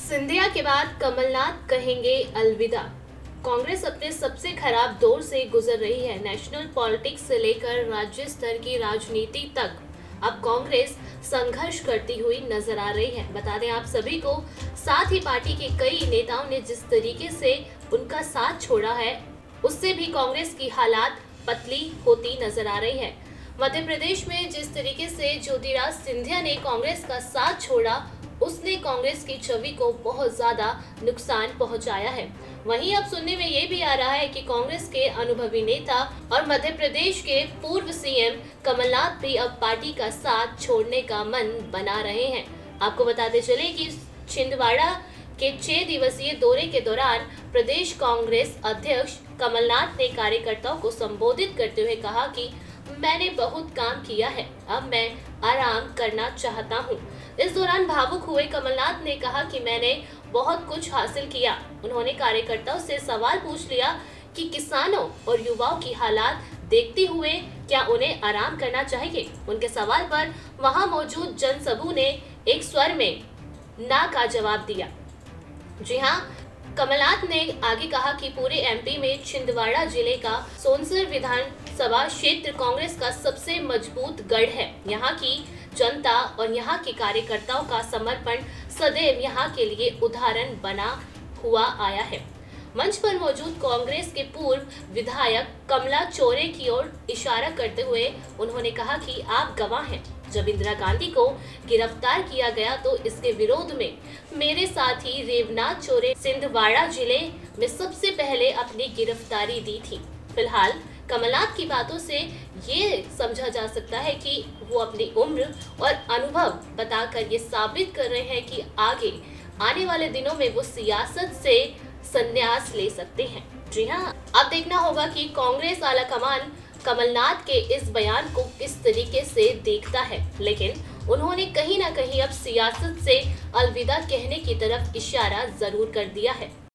सिंधिया के बाद कमलनाथ कहेंगे अलविदा। कांग्रेस अपने सबसे खराब दौर से गुजर रही है। नेशनल पॉलिटिक्स से लेकर राज्य स्तर की राजनीति तक अब कांग्रेस संघर्ष करती हुई नजर आ रही है। बता दें आप सभी को, साथ ही पार्टी के कई नेताओं ने जिस तरीके से उनका साथ छोड़ा है, उससे भी कांग्रेस की हालात पतली होती नजर आ रही है। मध्य प्रदेश में जिस तरीके से ज्योतिरादित्य सिंधिया ने कांग्रेस का साथ छोड़ा, उसने कांग्रेस की छवि को बहुत ज्यादा नुकसान पहुंचाया है। वहीं अब सुनने में ये भी आ रहा है कि कांग्रेस के अनुभवी नेता और मध्य प्रदेश के पूर्व सीएम कमलनाथ भी अब पार्टी का साथ छोड़ने का मन बना रहे हैं। आपको बताते चले कि छिंदवाड़ा के 6 दिवसीय दौरे के दौरान प्रदेश कांग्रेस अध्यक्ष कमलनाथ ने कार्यकर्ताओं को संबोधित करते हुए कहा कि मैंने बहुत काम किया है, अब मैं आराम करना चाहता हूं। इस दौरान भावुक हुए कमलनाथ ने कहा कि मैंने बहुत कुछ हासिल किया। उन्होंने कार्यकर्ताओं से सवाल पूछ लिया कि किसानों और युवाओं की हालात देखते हुए क्या उन्हें आराम करना चाहिए। उनके सवाल पर वहां मौजूद जनसमूह ने एक स्वर में ना का जवाब दिया। जी हाँ, कमलनाथ ने आगे कहा कि पूरे एमपी में छिंदवाड़ा जिले का सोनसर विधानसभा क्षेत्र कांग्रेस का सबसे मजबूत गढ़ है। यहाँ की जनता और यहाँ के कार्यकर्ताओं का समर्पण सदैव यहाँ के लिए उदाहरण बना हुआ आया है। मंच पर मौजूद कांग्रेस के पूर्व विधायक कमला चौरे की ओर इशारा करते हुए उन्होंने कहा कि आप गवाह हैं। जब इंदिरा गांधी को गिरफ्तार किया गया तो इसके विरोध में मेरे साथी रेवनाथ चौरे छिंदवाड़ा जिले में सबसे पहले अपनी गिरफ्तारी दी थी। फिलहाल कमलनाथ की बातों से ये समझा जा सकता है कि वो अपनी उम्र और अनुभव बताकर ये साबित कर रहे हैं कि आगे आने वाले दिनों में वो सियासत से संन्यास ले सकते हैं। जी हाँ, अब देखना होगा कि कांग्रेस आलाकमान कमलनाथ के इस बयान को किस तरीके से देखता है, लेकिन उन्होंने कहीं ना कहीं अब सियासत से अलविदा कहने की तरफ इशारा जरूर कर दिया है।